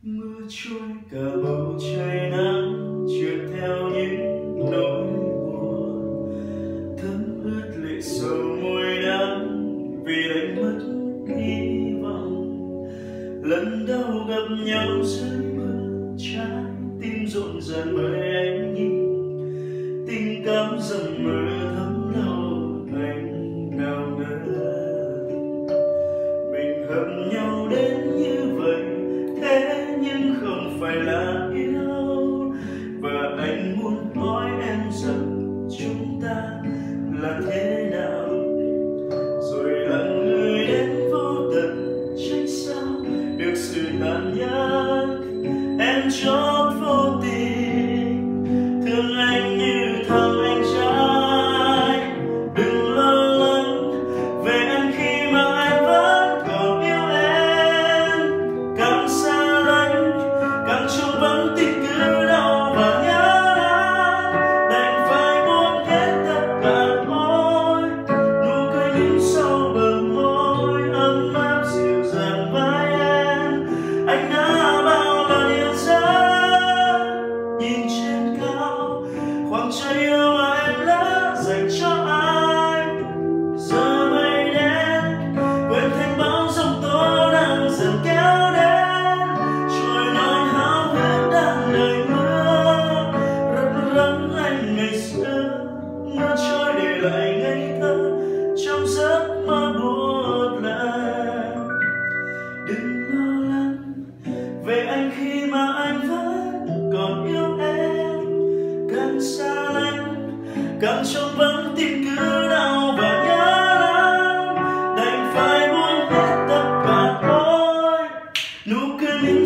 Mưa trôi cả bầu trời nắng trượt theo những nỗi buồn, thấm ướt lệ sầu môi đắng vì đánh mất hy vọng. Lần đầu gặp nhau dưới mưa, trái tim rộn ràng bởi anh nhìn tình cảm dầm mơ thấm lâu anh nào ngờ mình hợp nhau đến như vậy, thế nhưng không phải là yêu. Và anh muốn hỏi em rằng chúng ta là thế nào, rồi lặng người đến vô tận trách sao được sự tàn nhẫn. Em chót vô tình thương anh như thằng anh trai, đừng lo lắng về anh khi mà anh vẫn còn yêu em. Càng xa lánh càng trông vắng tình cứ đau và nhớ lắm, đành phải buông hết tất cả thôi. Nụ cười những sau bờ môi ấm áp dịu dàng vai em, anh đã bao lần yêu dấu nhìn trên cao khoảng trời yêu mà em đã dành cho anh. Giờ mây đen quên thành bão giông tố đang dần kéo đến, trôi nỗi háo hức đang đợi mưa. Rất lắm anh ngày xưa, mưa trôi để lại ngây thơ trong giấc mơ buốt lạnh. Đừng lo lắng về anh khi mà anh vẫn còn yêu em. Càng xa lánh càng trông vắng tim cứ đau và nhớ lắm, đành phải buông hết tất cả thôi. Nụ cười mỉm